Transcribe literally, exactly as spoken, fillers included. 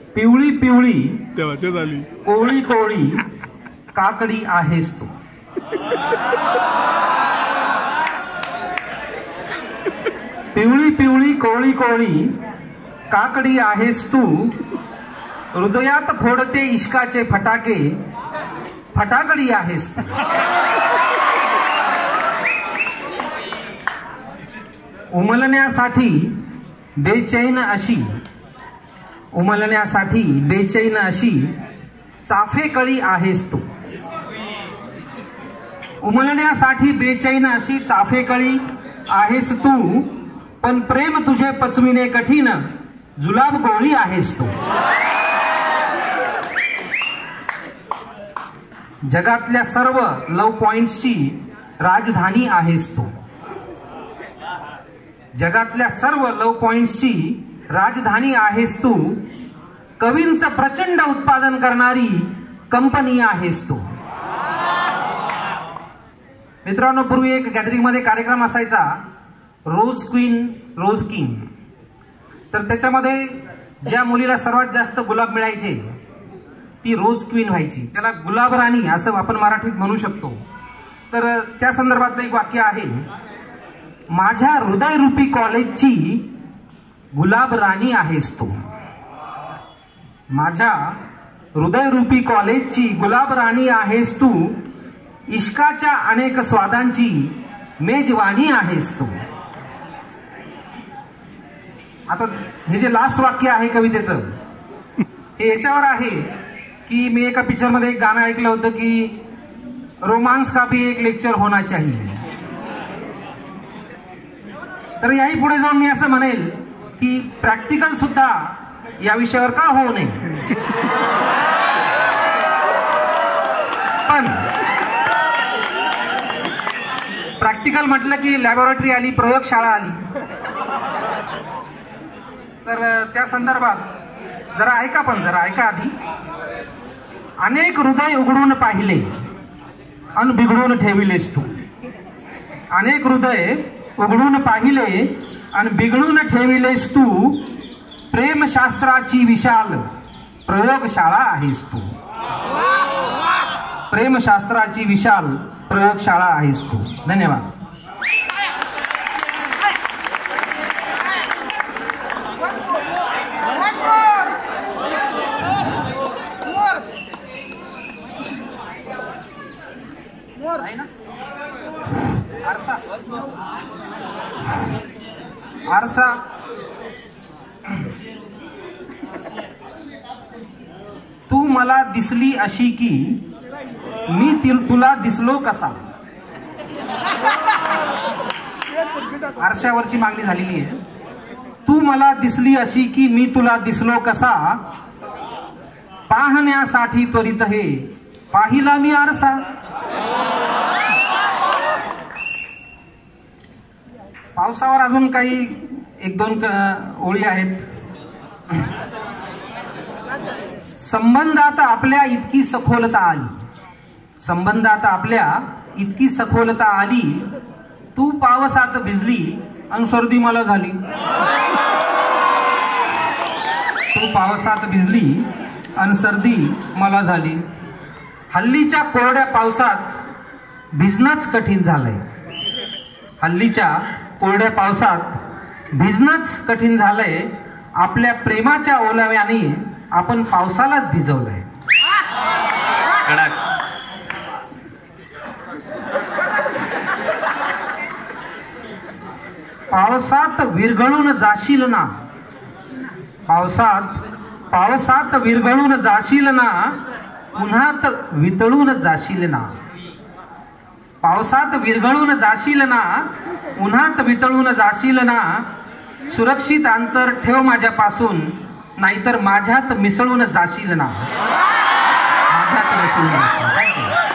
पिवळी पिवळी तेव्हा ते झाली कोवळी कोवळी काकडी आहेस तू. पिवळी पिवळी कोवळी कोवळी काकडी आहेस तू. हृदयात फोडते इश्काचे फटाके फटाकडी आहेस तू. उमलण्यासाठी बेचैन अशी उमलण्यासाठी बेचैन अशी चाफेकळी आहेस तू. उमलण्यासाठी बेचैन अशी चाफेकळी आहेस तू. पण प्रेम तुझे पचविणे कठीण जुलाब गोळी आहेस तू. जगातल्या सर्व लव पॉइंट्सची राजधानी आहेस तू. जगातल्या सर्व लव पॉइंट्सची राजधानी आहेस तू. कवींचं प्रचंड उत्पादन करणारी कंपनी आहेस तू. मित्रांनो, पूर्वी एक गॅदरिंग मध्ये कार्यक्रम असायचा, रोज क्वीन रोज किंग. तर त्याच्यामध्ये ज्या मुलीला सर्वात जास्त गुलाब मिळायचे ती रोज क्वीन व्हायची. त्याला गुलाब राणी असं आपण मराठीत म्हणू शकतो. तर त्या संदर्भातलं एक वाक्य आहे, माझ्या हृदयरूपी कॉलेजची गुलाब राणी आहेस तू. माझ्या हृदयरूपी कॉलेजची गुलाब राणी आहेस तू. इश्काच्या अनेक स्वादांची मेजवानी आहेस तू. आता हे जे लास्ट वाक्य आहे कवितेचं, हे याच्यावर आहे की मी एका पिक्चर मध्ये एक गाणं ऐकलं होतं की रोमांस का भी एक लेक्चर होना चाहिए. तर याही पुढे जाऊन मी असं म्हणेल की प्रॅक्टिकल सुद्धा या विषयावर का होऊ नये. पण प्रॅक्टिकल म्हटलं की लॅबोरेटरी आली, प्रयोगशाळा आली. तर त्या संदर्भात जरा ऐका, पण जरा ऐका आधी. अनेक हृदय उघडून पाहिले अन बिघडून ठेविलेस तू. अनेक हृदय उघडून पाहिले आणि बिघडून ठेविलेस तू. प्रेमशास्त्राची विशाल प्रयोगशाळा आहेस तू. प्रेमशास्त्राची विशाल प्रयोगशाळा आहेस तू. धन्यवाद. आरसा आरसा तू मला दिसली अशी की मी तुला दिसलो कसा. आरशावरची मागणी झालेली आहे. तू मला दिसली अशी की मी तुला दिसलो कसा. पाहण्यासाठी त्वरित हे पाहिला मी आरसा. पावसावर अजून काही एक दोन ओळी आहेत. संबंधात आपल्या इतकी सखोलता आली. संबंधात आपल्या इतकी सखोलता आली. तू पावसात भिजली आणि सर्दी मला झाली. तू पावसात भिजली आणि सर्दी मला झाली. हल्लीच्या कोरड्या पावसात भिजणंच कठीण झालंय. हल्लीच्या कोरड्या पावसात भिजणंच कठीण झालंय. आपल्या प्रेमाच्या ओलाव्याने आपण पावसालाच भिजवलंय. पावसात विरघळून जाशील ना. पावसात पावसात विरघळून जाशील ना. उन्हात वितळून जाशील ना. पावसात विरघळून जाशील ना. उन्हात वितळून जाशील ना. सुरक्षित अंतर ठेव माझ्यापासून, नाहीतर माझ्यात मिसळून जाशील ना. माझ्यात मिसळून जाशील.